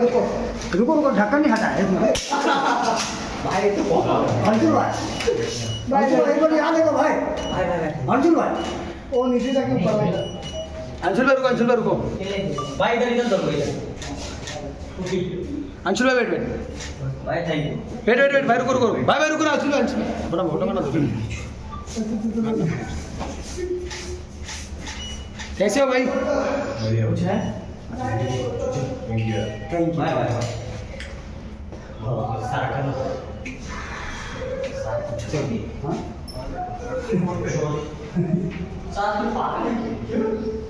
रुको रुको रुको, ढक्कन नहीं हटा है भाई। तो अंशुल भाई, भाई एक बार यहाँ देखो भाई, अंशुल भाई वो नीचे जाके ऊपर आएगा। अंशुल भाई रुको, अंशुल भाई रुको भाई, इधर इधर दो इधर। अंशुल भाई वेट वेट भाई thank you. Wait wait wait भाई रुको रुको भाई भाई रुको ना अंशुल भाई, बड़ा फोटो बना दो। कैसे हो भाई? कुछ है? Thank you bye bye. सारा कर लो। हाँ साथ में पागल है।